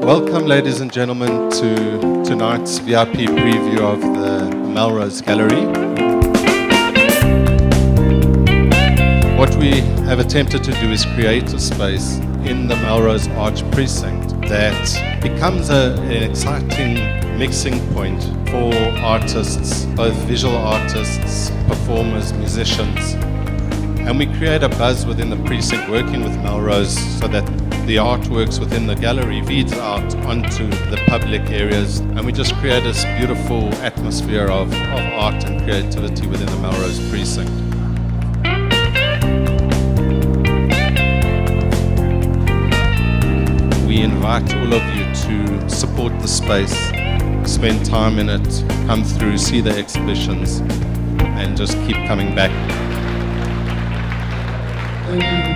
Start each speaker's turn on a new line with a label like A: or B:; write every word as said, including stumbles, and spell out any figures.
A: Welcome, ladies and gentlemen, to tonight's V I P preview of the Melrose Gallery. What we have attempted to do is create a space in the Melrose Arch precinct that becomes a, an exciting mixing point for artists, both visual artists, performers, musicians. And we create a buzz within the precinct working with Melrose so that the artworks within the gallery feeds out onto the public areas, and we just create this beautiful atmosphere of, of art and creativity within the Melrose precinct. We invite all of you to support the space, spend time in it, come through, see the exhibitions, and just keep coming back.
B: Thank you.